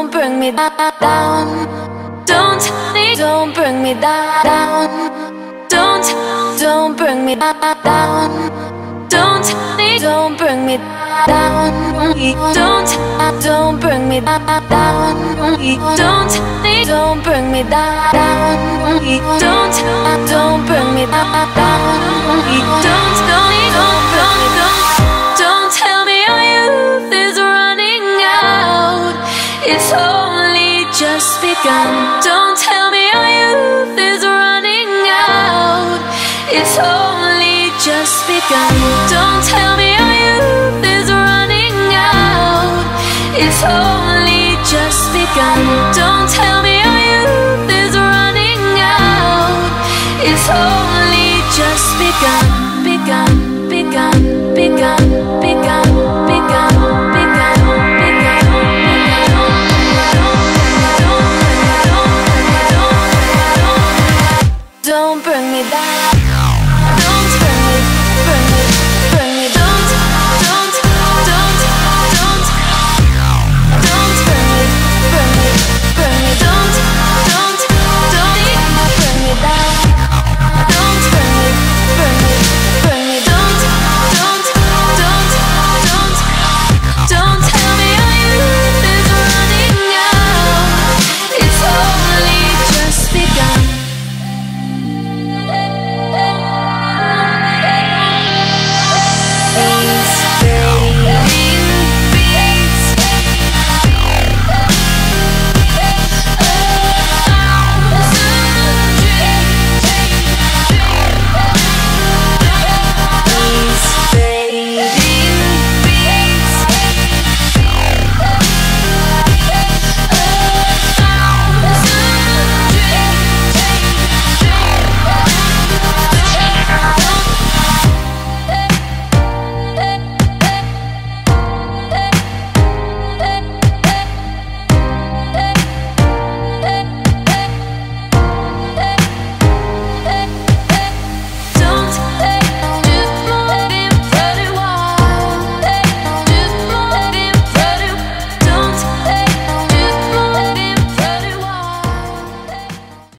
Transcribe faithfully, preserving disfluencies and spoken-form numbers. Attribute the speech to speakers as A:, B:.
A: don't bring me down. Don't, don't bring me down. Don't, don't bring me down. Don't, don't bring me down. Don't, don't bring me down. Don't, don't bring me down. Don't, don't bring me down. Don't, don't, don't, don't, don't, don't tell me our youth is running out. It's only just begun. Don't tell me our youth is running out. It's only just begun. Don't